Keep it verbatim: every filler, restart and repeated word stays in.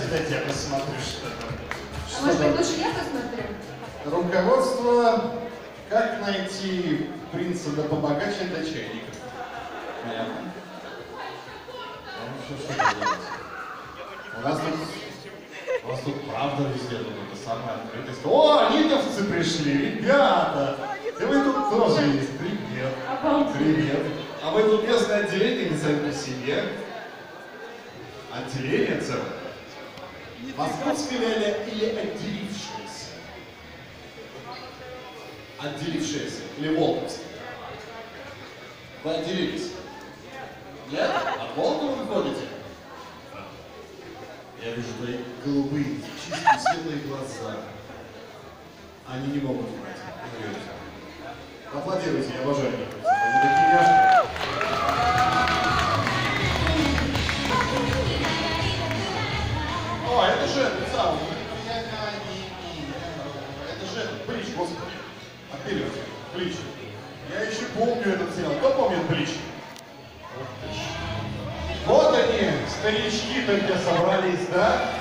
дайте я посмотрю, что там. А может быть, лучше я посмотрю? Руководство «Как найти принца да побогаче для чайников». Понятно. Ну, что, что делать? У нас тут, у нас тут правда везде, тут это самая открытость. О, литовцы пришли, ребята! И вы тут тоже есть. Привет. Привет. А вы тут местное отделение не сами по себе? Отделение целое? Московское или отделившееся? Отделившееся или Волковское? Вы отделились? Нет? От Волкова вы ходите? Я вижу твои голубые, чистые, светлые глаза. Они не могут врать. Аплодируйте, я обожаю них. Они такие няшки. О, это же этот самый. Это же Блич, господи. Отберем. Блич. Я еще помню этот сериал. Кто помнит Блич? Вот они, старички-то где собрались, да?